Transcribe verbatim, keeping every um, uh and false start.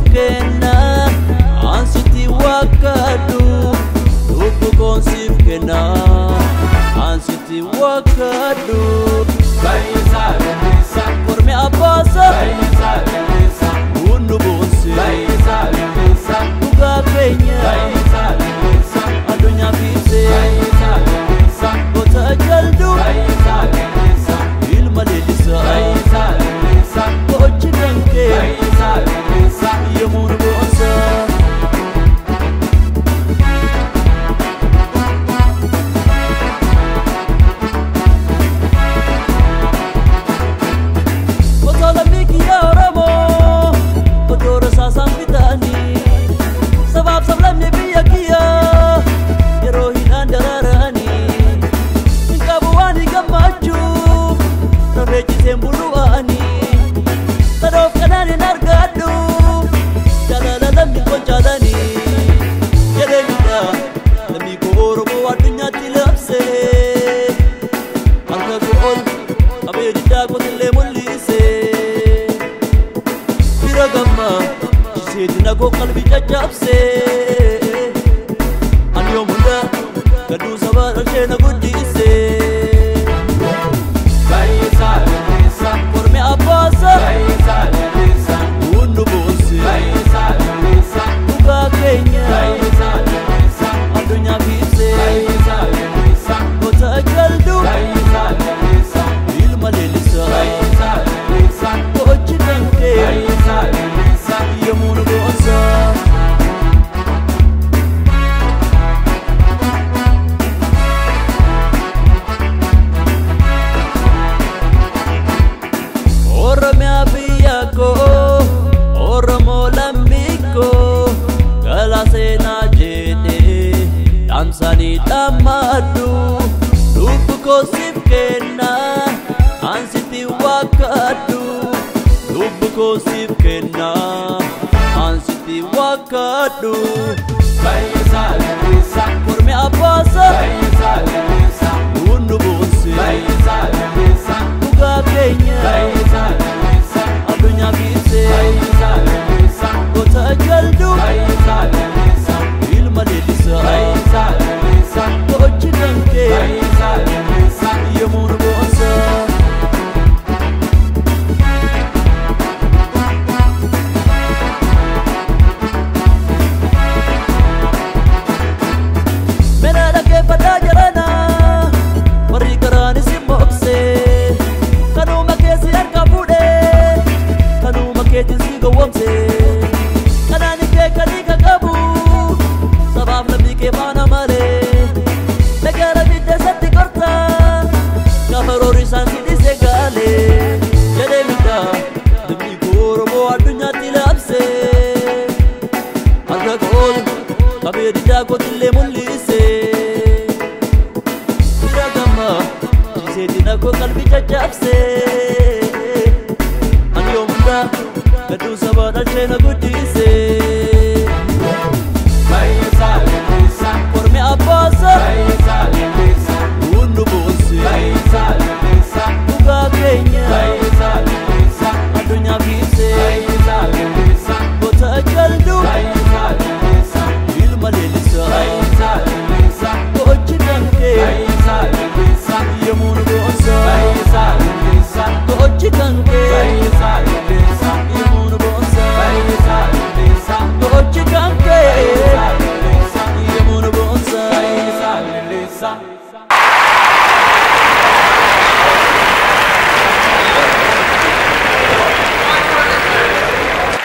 kenna ansiti wakadu lubbu konsif kenna ansiti wakadu Fayisa Lilesa Oromia abasa Fayisa Lilesa Undu bonse Fayisa Lilesa Tuga kenya Fayisa Lilesa Adunya bise Fayisa Lilesa Kota jaldu Fayisa Lilesa Ilma Lilesa Fayisa Lilesa Kochi kanke Fayisa Lilesa Yamunu bonsa Go qalbi jajjabse anyo munda gadu sabar shena gudise Fayisa Lilesa Oromia abasa Fayisa Lilesa undu bonse Fayisa Lilesa tuga kenya Fayisa Lilesa adunya bise Fayisa Lilesa kota jaldu Fayisa Lilesa ilma Lilesa Fayisa Lilesa kochi kanke Fayisa Lilesa yamunu bonsa Oromia biyako Oromo lambiko galasena jete damsani damadu lubbu kosif kenna ansiti wakadu lubbu kosif kenna ansiti wakadu Fayisa Lilesa Oromia abasa Fayisa Lilesa undu bonse Fayisa Lilesa tuga kenya Fayisa Lilesa adunya bise Fayisa Lilesa kota jaldu Fayisa Lilesa ilma Lilesa Fayisa Lilesa kochi kanke Fayisa Lilesa yamunu bonsa Kanani ke kalika kabu sabab nabi ke mana mare negara bidde satti korta kafarori santi dise gale jade mita demi goro bo adunya tilapse aga gol kabedi jago dille mulise iragama jise dinako kalbi jajapse anyo munda Kadu sabada chena gudi